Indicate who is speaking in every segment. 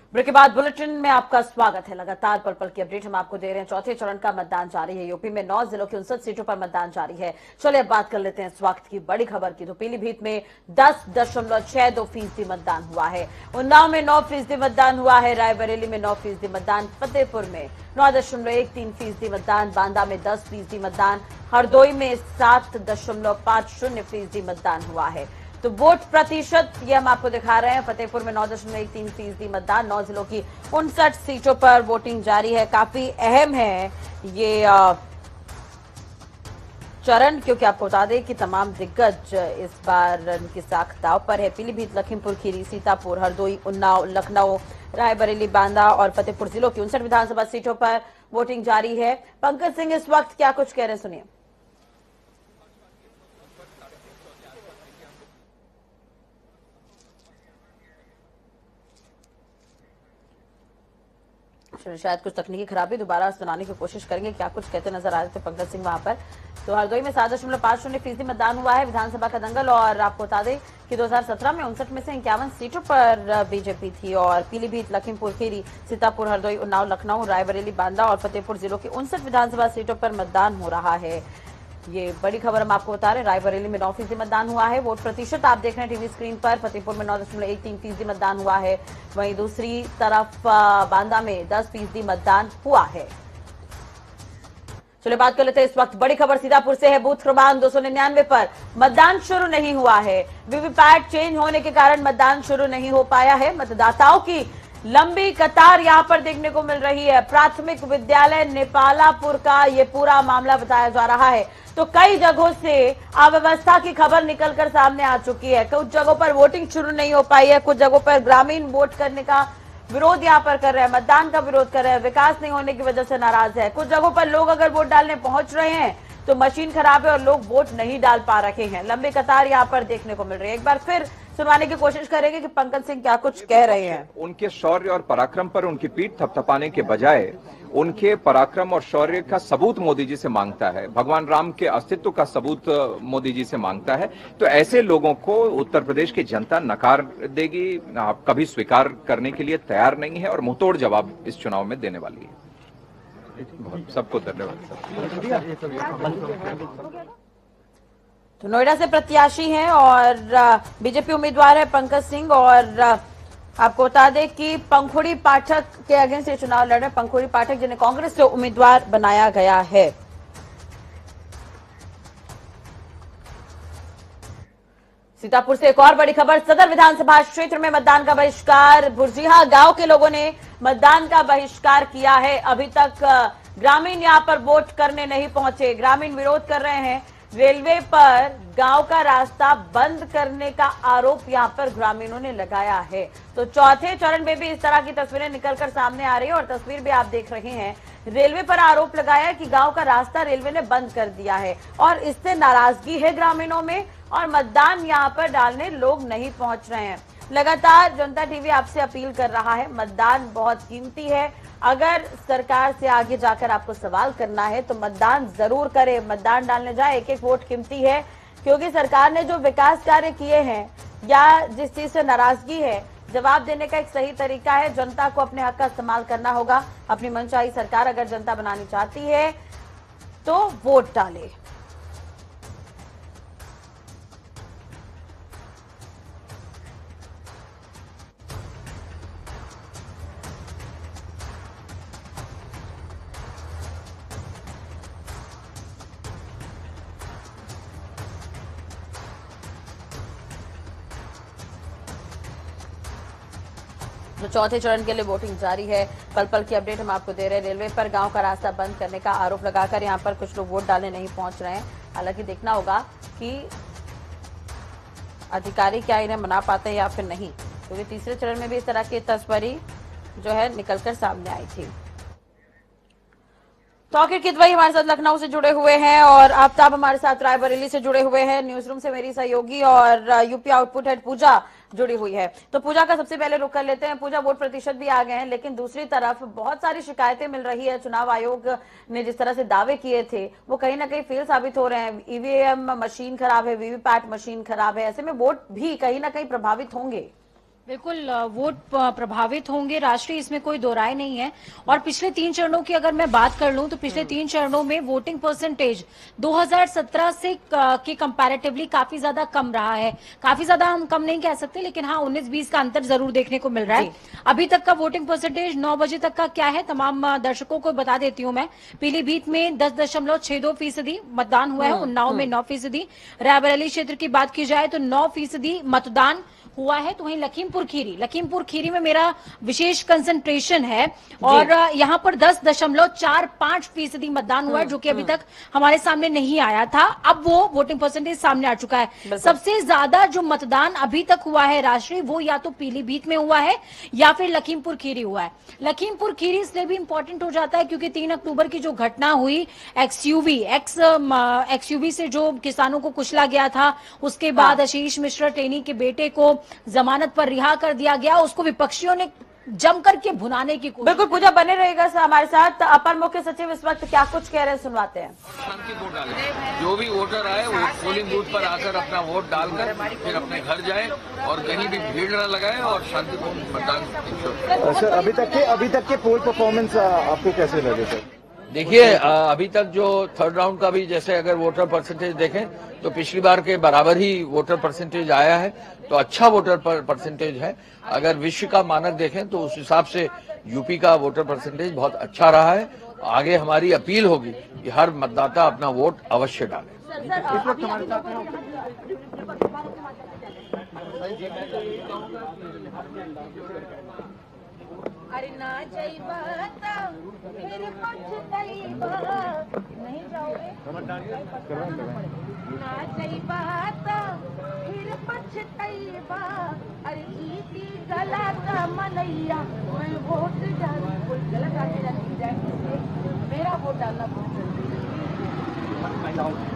Speaker 1: Break के बाद bulletin में आपका स्वागत है। लगातार पल पल की अपडेट हम आपको दे रहे हैं। चौथे चरण का मतदान जारी है। यूपी में 9 जिलों की 59 सीटों पर मतदान जारी है। चलिए अब बात कर लेते हैं इस वक्त की बड़ी खबर की। तो पीलीभीत में 10.62% मतदान हुआ है। उन्नाव में 9% मतदान हुआ है। रायबरेली में 9% मतदान, फतेहपुर में 9.13% मतदान, बांदा में 10% मतदान, हरदोई में 7.50% मतदान हुआ है। तो वोट प्रतिशत ये हम आपको दिखा रहे हैं। फतेहपुर में 9.13% मतदान, 9 जिलों की 59 सीटों पर वोटिंग जारी है। काफी अहम है ये चरण, क्योंकि आपको बता दें कि तमाम दिग्गज इस बार उनकी साख दाव पर है। पीलीभीत, लखीमपुर खीरी, सीतापुर, हरदोई, उन्नाव, लखनऊ, रायबरेली, बांदा और फतेहपुर जिलों की 59 विधानसभा सीटों पर वोटिंग जारी है। पंकज सिंह इस वक्त क्या कुछ कह रहे हैं, सुनिए। शायद कुछ तकनीकी खराबी, दोबारा सुनाने की कोशिश करेंगे क्या कुछ कहते नजर आ रहे थे पंकज सिंह वहां पर। तो हरदोई में 7.50% मतदान हुआ है। विधानसभा का दंगल, और आपको बता दें कि 2017 में 59 में से 51 सीटों पर बीजेपी थी। और पीलीभीत, लखीमपुर खीरी, सीतापुर, हरदोई, उन्नाव, लखनऊ, रायबरेली, बांदा और फतेहपुर जिलों की 59 विधानसभा सीटों पर मतदान हो रहा है। ये बड़ी खबर हम आपको बता रहे हैं। रायबरेली में 9% मतदान हुआ है। वोट प्रतिशत आप देख रहे हैं टीवी स्क्रीन पर। फतेहपुर में 9.13% मतदान हुआ है। वहीं दूसरी तरफ बांदा में 10% मतदान हुआ है। चलिए बात कर लेते हैं इस वक्त बड़ी खबर सीतापुर से है। बूथ क्रमांक 299 पर मतदान शुरू नहीं हुआ है। वीवीपैट चेंज होने के कारण मतदान शुरू नहीं हो पाया है। मतदाताओं की लंबी कतार यहां पर देखने को मिल रही है। प्राथमिक विद्यालय नेपालापुर का ये पूरा मामला बताया जा रहा है। तो कई जगहों से अव्यवस्था की खबर निकलकर सामने आ चुकी है। कुछ जगहों पर वोटिंग शुरू नहीं हो पाई है। कुछ जगहों पर ग्रामीण वोट करने का विरोध यहां पर कर रहे हैं, मतदान का विरोध कर रहे हैं, विकास नहीं होने की वजह से नाराज है। कुछ जगहों पर लोग अगर वोट डालने पहुंच रहे हैं तो मशीन खराब है और लोग वोट नहीं डाल पा रहे हैं। लंबी कतार यहां पर देखने को मिल रही है। एक बार फिर सुनवाने की कोशिश करेंगे कि पंकज सिंह क्या कुछ कह रहे हैं।
Speaker 2: उनके शौर्य और पराक्रम पर उनकी पीठ थपथपाने के बजाय उनके पराक्रम और शौर्य का सबूत मोदी जी से मांगता है, भगवान राम के अस्तित्व का सबूत मोदी जी से मांगता है। तो ऐसे लोगों को उत्तर प्रदेश की जनता नकार देगी, कभी स्वीकार करने के लिए तैयार नहीं है और मुंहतोड़ जवाब इस चुनाव में देने वाली है। सबको धन्यवाद।
Speaker 1: तो नोएडा से प्रत्याशी हैं और बीजेपी उम्मीदवार है पंकज सिंह। और आपको बता दें कि पंखुड़ी पाठक के अगेंस्ट ये चुनाव लड़ रहे हैं। पंखुड़ी पाठक जिन्हें कांग्रेस से उम्मीदवार बनाया गया है। सीतापुर से एक और बड़ी खबर। सदर विधानसभा क्षेत्र में मतदान का बहिष्कार। बुरजीहा गांव के लोगों ने मतदान का बहिष्कार किया है। अभी तक ग्रामीण यहां पर वोट करने नहीं पहुंचे। ग्रामीण विरोध कर रहे हैं। रेलवे पर गांव का रास्ता बंद करने का आरोप यहां पर ग्रामीणों ने लगाया है। तो चौथे चरण में भी इस तरह की तस्वीरें निकलकर सामने आ रही है और तस्वीर भी आप देख रहे हैं। रेलवे पर आरोप लगाया कि गांव का रास्ता रेलवे ने बंद कर दिया है और इससे नाराजगी है ग्रामीणों में और मतदान यहां पर डालने लोग नहीं पहुंच रहे हैं। लगातार जनता टीवी आपसे अपील कर रहा है, मतदान बहुत कीमती है। अगर सरकार से आगे जाकर आपको सवाल करना है तो मतदान जरूर करें, मतदान डालने जाए। एक एक वोट कीमती है, क्योंकि सरकार ने जो विकास कार्य किए हैं या जिस चीज से नाराजगी है, जवाब देने का एक सही तरीका है। जनता को अपने हक का इस्तेमाल करना होगा। अपनी मनचाही सरकार अगर जनता बनानी चाहती है तो वोट डाले। तो चौथे चरण के लिए वोटिंग जारी है। पल पल की अपडेट हम आपको दे रहे हैं। रेलवे पर गांव का रास्ता बंद करने का आरोप लगाकर यहां पर कुछ लोग वोट डालने नहीं पहुंच रहे हैं। हालांकि देखना होगा कि अधिकारी क्या इन्हें मना पाते हैं या फिर नहीं, क्योंकि तीसरे चरण में भी इस तरह की तस्वीर जो है निकलकर सामने आई थी। टॉकिट किदवई हमारे साथ लखनऊ से जुड़े हुए हैं और आफ्ताब हमारे साथ रायबरेली से जुड़े हुए हैं। न्यूज रूम से मेरी सहयोगी और यूपी आउटपुट हेड पूजा जुड़ी हुई है। तो पूजा का सबसे पहले रुख कर लेते हैं। पूजा, वोट प्रतिशत भी आ गए हैं, लेकिन दूसरी तरफ बहुत सारी शिकायतें मिल रही है। चुनाव आयोग ने जिस तरह से दावे किए थे वो कहीं ना कहीं फेल साबित हो रहे हैं। ईवीएम मशीन खराब है, वीवीपैट मशीन खराब है। ऐसे में वोट भी कहीं ना कहीं प्रभावित होंगे।
Speaker 3: बिल्कुल वोट प्रभावित होंगे राष्ट्रीय, इसमें कोई दो राय नहीं है। और पिछले 3 चरणों की अगर मैं बात कर लूं तो पिछले 3 चरणों में वोटिंग परसेंटेज 2017 से के कंपैरेटिवली काफी ज्यादा कम रहा है। काफी ज्यादा हम कम नहीं कह सकते, लेकिन हाँ 19-20 का अंतर जरूर देखने को मिल रहा है। अभी तक का वोटिंग परसेंटेज 9 बजे तक का क्या है तमाम दर्शकों को बता देती हूँ मैं। पीलीभीत में 10.62% मतदान हुआ है, उन्नाव में 9%। रायबरेली क्षेत्र की बात की जाए तो 9% मतदान हुआ है। तो वहीं लखीमपुर खीरी में मेरा विशेष कंसंट्रेशन है और यहाँ पर 10.45% मतदान हुआ है, जो कि अभी तक हमारे सामने नहीं आया था। अब वो वोटिंग परसेंटेज सामने आ चुका है। सबसे ज्यादा जो मतदान अभी तक हुआ है राष्ट्रीय, वो या तो पीलीभीत में हुआ है या फिर लखीमपुर खीरी हुआ है। लखीमपुर खीरी इसलिए भी इंपॉर्टेंट हो जाता है क्योंकि 3 अक्टूबर की जो घटना हुई एक्सयूवी से जो किसानों को कुचला गया था, उसके बाद आशीष मिश्रा टेनी के बेटे को जमानत पर रिहा कर दिया गया, उसको विपक्षियों ने जम करके भुनाने की कोशिश।
Speaker 1: बिल्कुल पूजा बने रहेगा हमारे साथ। अपर मुख्य सचिव इस वक्त क्या कुछ कह रहे हैं, सुनवाते हैं।
Speaker 4: शांति वोट डालें, जो भी वोटर आए वो पोलिंग बूथ पर आकर अपना वोट डालकर फिर अपने घर जाए और कहीं भी भीड़ न लगाए और शांतिपूर्ण मतदान।
Speaker 5: सर अभी तक के पोल परफॉर्मेंस आपको कैसे लगे सर?
Speaker 4: देखिए अभी तक जो थर्ड राउंड का भी जैसे अगर वोटर परसेंटेज देखें तो पिछली बार के बराबर ही वोटर परसेंटेज आया है, तो अच्छा वोटर परसेंटेज है। अगर विश्व का मानक देखें तो उस हिसाब से यूपी का वोटर परसेंटेज बहुत अच्छा रहा है। आगे हमारी अपील होगी कि हर मतदाता अपना वोट अवश्य डाले।
Speaker 5: इस वक्त हमारे साथ
Speaker 6: अरे ना जाइबा फिर पछताइबा, नहीं जाओगे ना जाइबा फिर पछताइबा। अरे जीती गला का मनैया मैं वोट डालूं, कोई गलत आगे ना नहीं जाए, मेरा वोट डालना बहुत जरूरी है।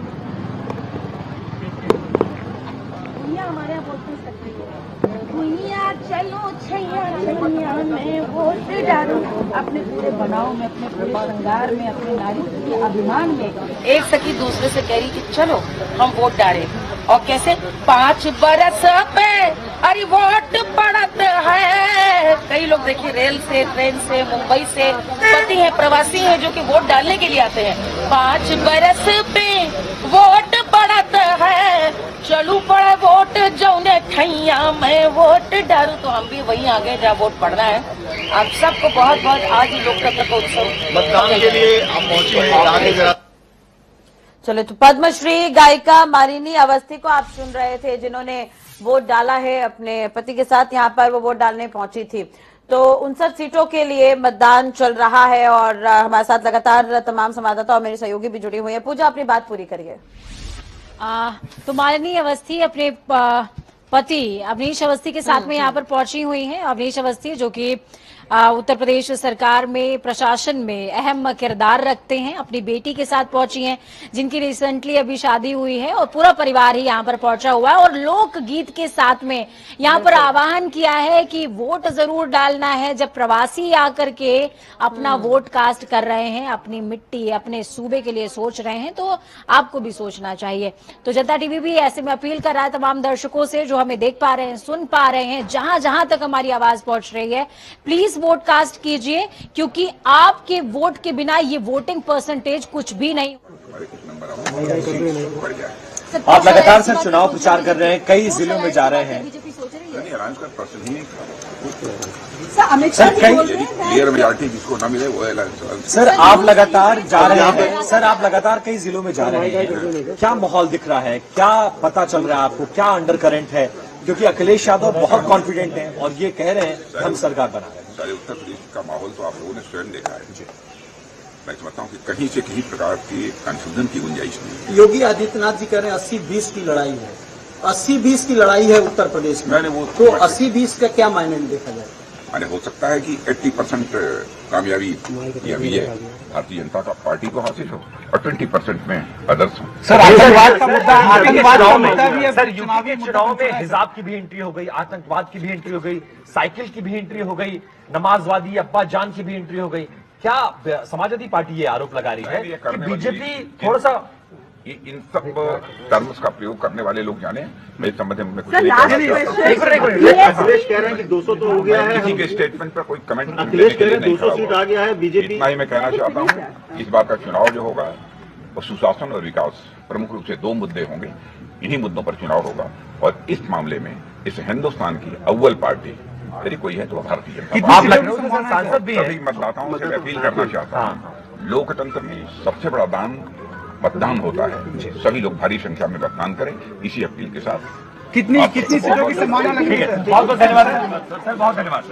Speaker 6: दुनिया हमारे यहाँ बोलते सकते हैं, दुनिया चलो छैया मैं वोट डालूं, अपने पूरे बनाव में, अपने पूरे श्रृंगार में, अपने नारी के अभिमान में एक सखी दूसरे से कह रही कि चलो हम वोट डालें। और कैसे 5 बरस पे अरे वोट पड़त है। कई लोग देखिए रेल से, ट्रेन से, मुंबई से पति हैं, प्रवासी हैं जो कि वोट डालने के लिए आते हैं। 5 बरस पे वोट पड़त है, चलू पड़े वोट जौने ठैया मैं वोट डालूं। तो हम भी वहीं आ गए जहाँ वोट पड़ना है। आप सबको बहुत बहुत आज ही लोकतंत्र का उत्सव
Speaker 5: मतदान के लिए आप पहुंचे।
Speaker 1: चलो, तो पद्मश्री गायिका मालिनी अवस्थी को आप सुन रहे थे, जिन्होंने वोट डाला है अपने पति के साथ। यहाँ पर वो वोट डालने पहुंची थी। तो 59 सीटों के लिए मतदान चल रहा है और हमारे साथ लगातार तमाम संवाददाता और मेरे सहयोगी भी जुड़े हुए हैं। पूजा, अपनी बात पूरी करिए।
Speaker 3: तो मालिनी अवस्थी अपने पति अवनीश अवस्थी के साथ में यहाँ पर पहुंची हुई हैं। अवनीश अवस्थी जो कि उत्तर प्रदेश सरकार में प्रशासन में अहम किरदार रखते हैं, अपनी बेटी के साथ पहुंची हैं, जिनकी रिसेंटली अभी शादी हुई है और पूरा परिवार ही यहाँ पर पहुंचा हुआ है। और लोकगीत के साथ में यहाँ पर आह्वान किया है कि वोट जरूर डालना है। जब प्रवासी आकर के अपना वोट कास्ट कर रहे हैं, अपनी मिट्टी, अपने सूबे के लिए सोच रहे हैं, तो आपको भी सोचना चाहिए। तो जनता टीवी भी ऐसे में अपील कर रहा है तमाम दर्शकों से जो हमें देख पा रहे हैं, सुन पा रहे हैं, जहां जहां तक हमारी आवाज पहुंच रही है, प्लीज वोट कास्ट कीजिए, क्योंकि आपके वोट के बिना ये वोटिंग परसेंटेज कुछ भी नहीं।
Speaker 7: आप लगातार सर चुनाव प्रचार कर रहे हैं, कई जिलों में जा रहे हैं।
Speaker 8: क्लियर मेजॉरिटी जिसको ना मिले वो
Speaker 7: सर आप लगातार जा रहे हैं, सर आप लगातार कई जिलों में जा रहे हैं, क्या माहौल दिख रहा है, क्या पता चल रहा है आपको, क्या अंडर करंट है? क्योंकि अखिलेश यादव बहुत कॉन्फिडेंट हैं और ये कह रहे हैं कि हम सरकार बना रहे हैं।
Speaker 8: सारे उत्तर प्रदेश का माहौल तो आप लोगों ने स्वयं देखा है। मैं समझता हूँ कि कहीं से कहीं प्रकार की कंफ्यूजन की गुंजाइश नहीं।
Speaker 9: योगी आदित्यनाथ जी कह रहे हैं 80-20 की लड़ाई है, 80-20 की लड़ाई है उत्तर प्रदेश में।
Speaker 8: वो
Speaker 9: तो 80-20 का क्या मायने देखा जाए?
Speaker 8: माने हो सकता है कि 80% कामयाबी या विजय भारतीय जनता पार्टी को हासिल हो और 20% में अदर्स हो।
Speaker 7: सर आतंकवाद का मुद्दा, आतंकवाद का मुद्दा भी है सर। यूपी के चुनाव में हिजाब की भी एंट्री हो गई, आतंकवाद की भी एंट्री हो गई, साइकिल की भी एंट्री हो गई, नमाजवादी अब्बा जान की भी एंट्री हो गई। क्या समाजवादी पार्टी ये आरोप लगा रही है कि बीजेपी थोड़ा सा
Speaker 8: इन सब टर्म्स का प्रयोग करने वाले लोग जाने, मेरे संबंध में कुछ
Speaker 5: अखिलेश कह रहे हैं कि 200 तो हो गया है,
Speaker 8: किसी के स्टेटमेंट पर कोई कमेंट
Speaker 5: अखिलेश कह रहे हैं 200 सीट आ गया है बीजेपी।
Speaker 8: इतना ही मैं कहना चाहता हूँ, इस बार का चुनाव जो होगा वो सुशासन और विकास प्रमुख रूप से 2 मुद्दे होंगे, इन्हीं मुद्दों पर चुनाव होगा। और इस मामले में इस हिंदुस्तान की अव्वल पार्टी यदि कोई है तो भारतीय जनता पार्टी। सांसद भी सभी मतदाताओं से अपील करना चाहता हूँ, लोकतंत्र में सबसे बड़ा दान मतदान होता है, सभी लोग भारी संख्या में मतदान करें, इसी अपील के साथ।
Speaker 5: कितनी सीटों की संभावना लगी है?
Speaker 7: बहुत बहुत धन्यवाद सर, बहुत धन्यवाद।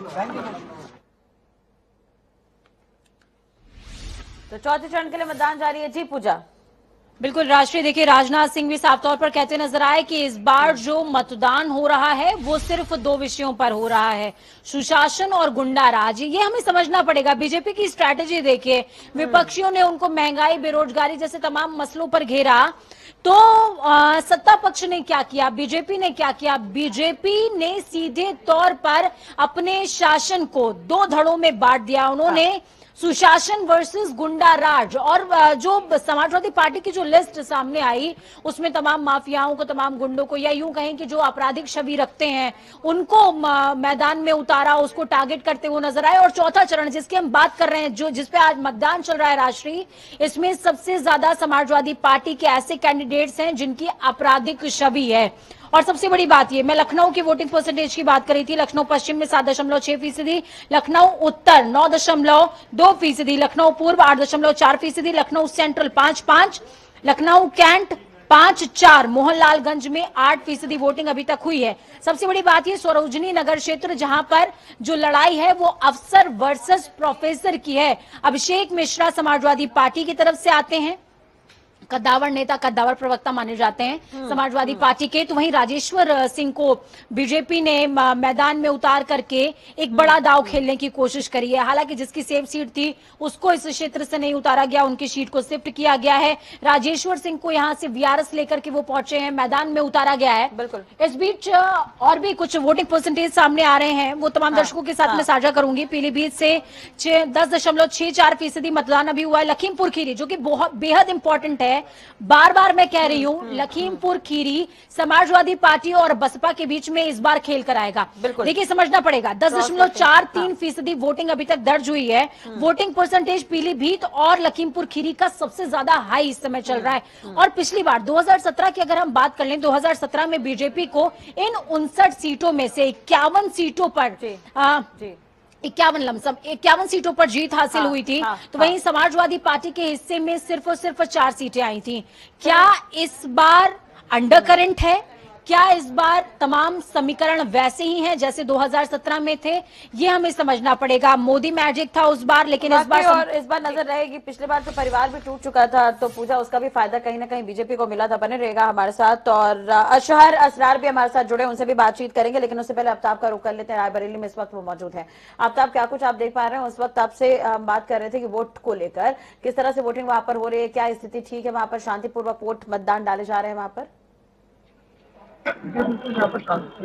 Speaker 1: तो चौथे चरण के लिए मतदान जारी है। जी पूजा।
Speaker 3: बिल्कुल राष्ट्रीय, देखिए राजनाथ सिंह भी साफ तौर पर कहते नजर आए कि इस बार जो मतदान हो रहा है वो सिर्फ 2 विषयों पर हो रहा है, सुशासन और गुंडा राज। ये हमें समझना पड़ेगा। बीजेपी की स्ट्रैटेजी देखिए, विपक्षियों ने उनको महंगाई, बेरोजगारी जैसे तमाम मसलों पर घेरा, तो सत्ता पक्ष ने क्या किया, बीजेपी ने क्या किया? बीजेपी ने सीधे तौर पर अपने शासन को 2 धड़ों में बांट दिया। उन्होंने सुशासन वर्सेस गुंडा राज, और जो समाजवादी पार्टी की जो लिस्ट सामने आई उसमें तमाम माफियाओं को, तमाम गुंडों को, या यूं कहें कि जो आपराधिक छवि रखते हैं उनको मैदान में उतारा, उसको टारगेट करते हुए नजर आए। और चौथा चरण जिसकी हम बात कर रहे हैं, जो जिसपे आज मतदान चल रहा है राष्ट्रीय, इसमें सबसे ज्यादा समाजवादी पार्टी के ऐसे कैंडिडेट्स हैं जिनकी आपराधिक छवि है। और सबसे बड़ी बात ये, मैं लखनऊ की वोटिंग परसेंटेज की बात करी थी, लखनऊ पश्चिम में 7.6%, लखनऊ उत्तर 9.2%, लखनऊ पूर्व 8.4%, लखनऊ सेंट्रल 5.5%, लखनऊ कैंट 5.4%, मोहनलालगंज में 8% वोटिंग अभी तक हुई है। सबसे बड़ी बात ये, सरोजनी नगर क्षेत्र जहां पर जो लड़ाई है वो अफसर वर्सेस प्रोफेसर की है। अभिषेक मिश्रा समाजवादी पार्टी की तरफ से आते हैं, कद्दावर नेता, कद्दावर प्रवक्ता माने जाते हैं समाजवादी पार्टी के, तो वहीं राजेश्वर सिंह को बीजेपी ने मैदान में उतार करके एक बड़ा दांव खेलने की कोशिश करी है। हालांकि जिसकी सेफ सीट थी उसको इस क्षेत्र से नहीं उतारा गया, उनकी सीट को शिफ्ट किया गया है। राजेश्वर सिंह को यहां से वीआरएस लेकर के वो पहुंचे हैं, मैदान में उतारा गया है।
Speaker 1: बिल्कुल।
Speaker 3: इस बीच और भी कुछ वोटिंग परसेंटेज सामने आ रहे हैं, वो तमाम दर्शकों के साथ मैं साझा करूंगी। पीलीभीत से 10.64% मतदान अभी हुआ है। लखीमपुर खीरी, जो कि बहुत बेहद इंपॉर्टेंट है, बार बार मैं कह रही हूं, लखीमपुर खीरी समाजवादी पार्टी और बसपा के बीच में इस बार खेल कराएगा। देखिए समझना पड़ेगा, 10.43% वोटिंग अभी तक दर्ज हुई है। वोटिंग परसेंटेज पीलीभीत और लखीमपुर खीरी का सबसे ज्यादा हाई इस समय चल रहा है। और पिछली बार 2017 की अगर हम बात कर लें, 2017 में बीजेपी को इन 59 सीटों में से 51 सीटों पर 51 सीटों पर जीत हासिल हुई थी। तो वहीं समाजवादी पार्टी के हिस्से में सिर्फ और सिर्फ 4 सीटें आई थी। क्या इस बार अंडर करंट है? क्या इस बार तमाम समीकरण वैसे ही हैं जैसे 2017 में थे? ये हमें समझना पड़ेगा। मोदी मैजिक था उस बार, लेकिन इस बार
Speaker 1: नजर रहेगी। पिछले बार तो परिवार भी टूट चुका था, तो पूजा उसका भी फायदा कहीं ना कहीं बीजेपी को मिला था। बने रहेगा हमारे साथ, और अशहर असरार भी हमारे साथ जुड़े, उनसे भी बातचीत करेंगे। लेकिन उससे पहले आफ्ताब का रुख कर लेते हैं। रायबरेली में इस वक्त वो मौजूद है। आफ्ताब, क्या कुछ आप देख पा रहे हैं? उस वक्त आपसे हम बात कर रहे थे कि वोट को लेकर किस तरह से वोटिंग वहां पर हो रही है, क्या स्थिति ठीक है वहां पर? शांतिपूर्वक वोट मतदान डाले जा रहे हैं वहां पर?
Speaker 10: यहाँ पर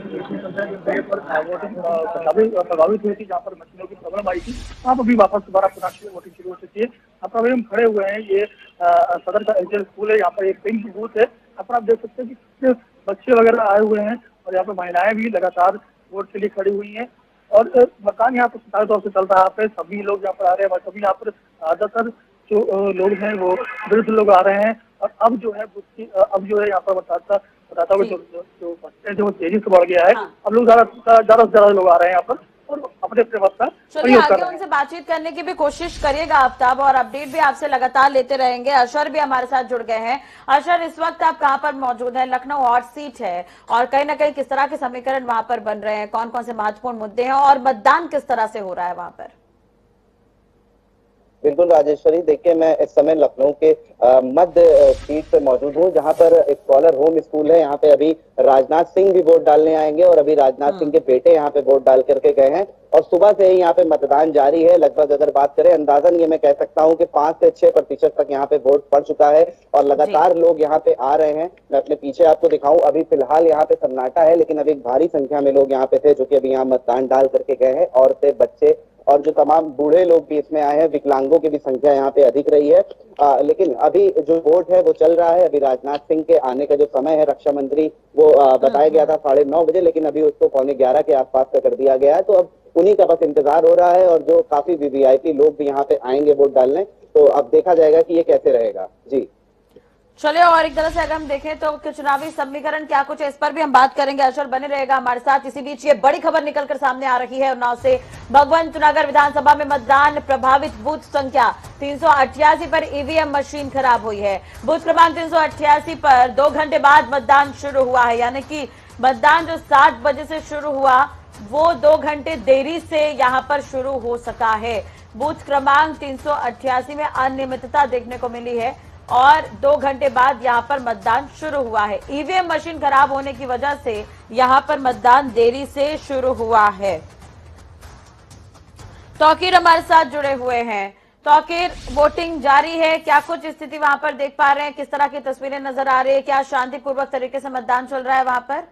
Speaker 10: प्रभावित हुई थी, जहाँ पर मशीनों की प्रॉब्लम आई थी, आप अभी वापस दोबारा वोटिंग शुरू हो चुकी है। यहाँ पर अभी हम खड़े हुए हैं, ये सदर का एचएल स्कूल है, यहाँ पर एक पिंक बूथ है। यहाँ पर आप देख सकते हैं कि बच्चे वगैरह आए हुए हैं, और यहाँ पर महिलाएं भी लगातार वोट के लिए खड़ी हुई हैं। और मतदान यहाँ पर सुचारू तौर से चल रहा है। यहाँ पे सभी लोग यहाँ पर आ रहे हैं, सभी यहाँ पर ज्यादातर जो लोग हैं वो वृद्ध लोग आ रहे हैं। और अब जो है यहाँ पर बताता जो तेजी से बढ़ गया है। अब लोग ज्यादा से ज्यादा लोग आ रहे हैं यहाँ पर, और अपने अपने वक्त का
Speaker 1: चलिए आगे उनसे बातचीत करने की भी कोशिश करिएगा आफ्ताब, और अपडेट भी आपसे लगातार लेते रहेंगे। अशर भी हमारे साथ जुड़ गए हैं। अशर, इस वक्त आप कहां पर मौजूद हैं? लखनऊ हॉट सीट है, और कहीं ना कहीं किस तरह के समीकरण वहां पर बन रहे हैं, कौन कौन से महत्वपूर्ण मुद्दे हैं, और मतदान किस तरह से हो रहा है वहां पर?
Speaker 11: बिल्कुल राजेश्वरी, देखिए मैं इस समय लखनऊ के मध्य सीट पे मौजूद हूँ, जहाँ पर स्कॉलर होम स्कूल है। यहाँ पे अभी राजनाथ सिंह भी वोट डालने आएंगे, और अभी राजनाथ सिंह के बेटे यहाँ पे वोट डाल करके गए हैं, और सुबह से ही यहाँ पे मतदान जारी है। लगभग अगर बात करें अंदाजन ये मैं कह सकता हूँ कि 5 से 6% तक यहाँ पे वोट पड़ चुका है, और लगातार लोग यहाँ पे आ रहे हैं। मैं अपने पीछे आपको दिखाऊं, अभी फिलहाल यहाँ पे सन्नाटा है, लेकिन अभी एक भारी संख्या में लोग यहाँ पे थे जो कि अभी यहाँ मतदान डाल करके गए हैं। औरतें, बच्चे और जो तमाम बूढ़े लोग भी इसमें आए हैं, विकलांगों की भी संख्या यहाँ पे अधिक रही है। लेकिन अभी जो वोट है वो चल रहा है। अभी राजनाथ सिंह के आने का जो समय है, रक्षा मंत्री वो बताया गया था 9:30 बजे, लेकिन अभी उसको 11:15 के आसपास का कर दिया गया है। तो अब उन्हीं का बस इंतजार हो रहा है और जो काफी वीवीआईपी लोग भी यहाँ पे आएंगे वोट डालने, तो अब देखा जाएगा कि ये कैसे रहेगा। जी
Speaker 1: चलिए, और एक तरह से अगर हम देखें तो चुनावी समीकरण क्या कुछ है, इस पर भी हम बात करेंगे। अशर बने रहेगा हमारे साथ। इसी बीच ये बड़ी खबर निकलकर सामने आ रही है उन्नाव से। भगवंत नगर विधानसभा में मतदान प्रभावित, बूथ संख्या 388 पर ईवीएम मशीन खराब हुई है। बूथ क्रमांक 388 पर 2 घंटे बाद मतदान शुरू हुआ है, यानी कि मतदान जो 7 बजे से शुरू हुआ वो 2 घंटे देरी से यहाँ पर शुरू हो सका है। बूथ क्रमांक 388 में अनियमितता देखने को मिली है और 2 घंटे बाद यहां पर मतदान शुरू हुआ है। ईवीएम मशीन खराब होने की वजह से यहां पर मतदान देरी से शुरू हुआ है। तौकीर हमारे साथ जुड़े हुए हैं। तौकीर, वोटिंग जारी है, क्या कुछ स्थिति वहां पर देख पा रहे हैं, किस तरह की तस्वीरें नजर आ रही है, क्या शांतिपूर्वक तरीके से मतदान चल रहा है वहां पर?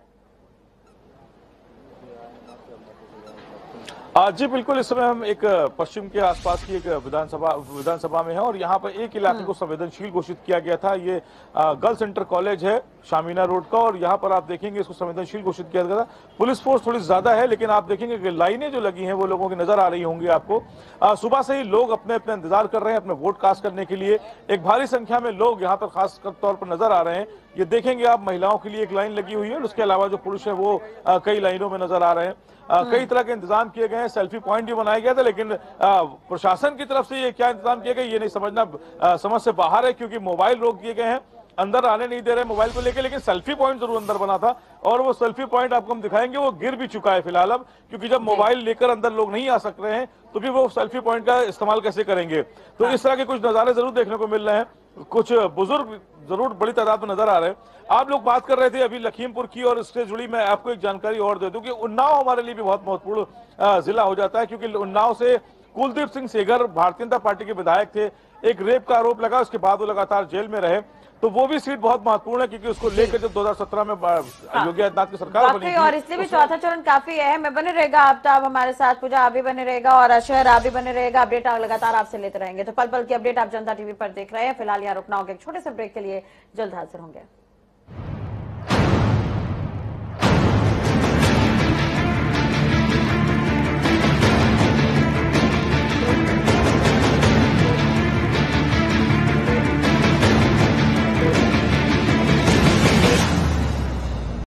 Speaker 12: जी बिल्कुल, इस समय हम एक पश्चिम के आसपास की एक विधानसभा में है और यहाँ पर एक इलाके को संवेदनशील घोषित किया गया था। ये गर्ल्स इंटर कॉलेज है शामीना रोड का, और यहाँ पर आप देखेंगे इसको संवेदनशील घोषित किया गया था। पुलिस फोर्स थोड़ी ज्यादा है, लेकिन आप देखेंगे कि लाइनें जो लगी हैं वो लोगों की नजर आ रही होंगी आपको। सुबह से ही लोग अपने अपने इंतजार कर रहे हैं अपने वोट कास्ट करने के लिए। एक भारी संख्या में लोग यहाँ पर खास तौर पर नजर आ रहे हैं। ये देखेंगे आप, महिलाओं के लिए एक लाइन लगी हुई है और उसके अलावा जो पुरुष है वो कई लाइनों में नजर आ रहे हैं। कई तरह के इंतजाम किए गए हैं, सेल्फी पॉइंट भी बनाया गया था, लेकिन प्रशासन की तरफ से ये क्या इंतजाम किए गए ये नहीं समझना समझ से बाहर है, क्योंकि मोबाइल रोक दिए गए हैं, अंदर आने नहीं दे रहे मोबाइल को लेकर। लेकिन सेल्फी पॉइंट जरूर अंदर बना था और वो सेल्फी पॉइंट आपको हम दिखाएंगे, वो गिर भी चुका है फिलहाल अब, क्योंकि जब मोबाइल लेकर अंदर लोग नहीं आ सक रहे हैं तो फिर वो सेल्फी पॉइंट का इस्तेमाल कैसे करेंगे। तो इस तरह के कुछ नजारे जरूर देखने को मिल रहे हैं। कुछ बुजुर्ग जरूर बड़ी तादाद में नजर आ रहे हैं। आप लोग बात कर रहे थे अभी लखीमपुर की, और इससे जुड़ी मैं आपको एक जानकारी और दे दूं कि उन्नाव हमारे लिए भी बहुत महत्वपूर्ण जिला हो जाता है, क्योंकि उन्नाव से कुलदीप सिंह सेगर भारतीय जनता पार्टी के विधायक थे। एक रेप का आरोप लगा, उसके बाद वो लगातार जेल में रहे, तो वो भी सीट बहुत महत्वपूर्ण है, क्योंकि उसको लेकर जब 2017 में योगी आदित्यनाथ की सरकार बनी थी,
Speaker 1: और इसलिए भी चौथा चरण काफी अहम है। बने रहेगा आफ्ताब हमारे साथ, पूजा आप भी बने रहेगा और अशहर आप भी बने रहेगा। अपडेट लगातार आपसे लेते रहेंगे। तो पल पल की अपडेट आप जनता टीवी पर देख रहे हैं। फिलहाल यहाँ रुकना होगा एक छोटे से ब्रेक के लिए, जल्द हाजिर होंगे।